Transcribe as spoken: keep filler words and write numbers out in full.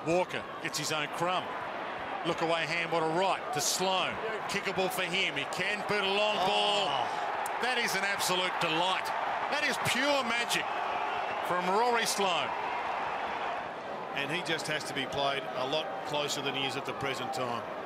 Walker gets his own crumb. Look away handball to right to Sloan. Kickable for him. He can put a long ball. Oh. That is an absolute delight. That is pure magic from Rory Sloan. And he just has to be played a lot closer than he is at the present time.